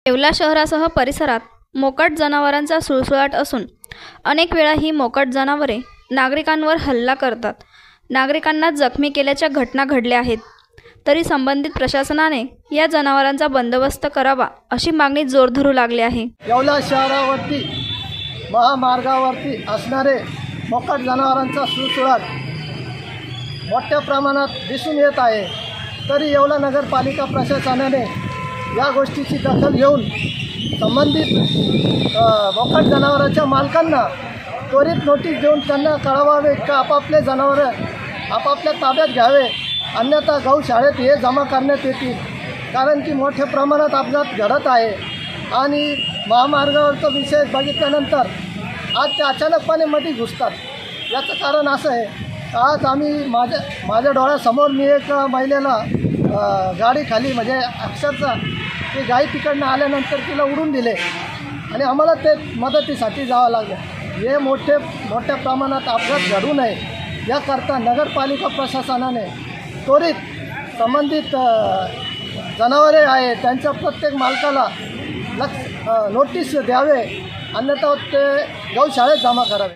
येवला शहरासह परिसरात मोकाट जनावरांचा सुळसुळाट असून अनेक वेळा ही मोकाट जनावरे नागरिकांवर हल्ला करतात। नागरिकांना जखमी केल्याच्या घटना घडल्या आहेत। तरी संबंधित प्रशासनाने या जनावरांचा बंदोबस्त करावा अशी मागणी जोर धरू लागली आहे। येवला शहरावरती महामार्गावरती असणारे मोकाट जनावरांचा सुळसुळाट मोठ्या प्रमाणात दिसून येत आहे। तरी येवला नगरपालिका प्रशासनाने या गोष्टीची दखल घेऊन संबंधित मोकाट जनावरांच्या मालकांना त्वरित नोटीस देऊन त्यांना कळवावे का आपापले जनावर आपापल्या ताब्यात घ्यावे, अन्यथा गौशाळेत हे जमा करण्यात येतील। कारण की मोठ्या प्रमाणात अपघात घडत आहे आणि महामार्गावरचा विषय बघितल्यानंतर आज ते अचानकपणे मध्ये घुसतात। याचं कारण असं आहे, आज आम्ही माझ्या डोळ्यासमोर मी एक महिलेला गाडीखाली म्हणजे अक्षरशः ते गाई तिकडनं आल्यानंतर तिला उडून दिले आणि आम्हाला ते मदतीसाठी जावं लागलं। हे मोठ्या प्रमाणात अपघात घडू नये याकरता नगरपालिका प्रशासनाने त्वरित संबंधित जनावरे आहे त्यांच्या प्रत्येक मालकाला नोटीस द्यावे, अन्यथा ते गौशाळेत जमा करावे।